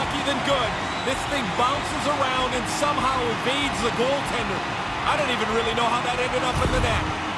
hockey than good. This thing bounces around and somehow evades the goaltender. I don't even really know how that ended up in the net.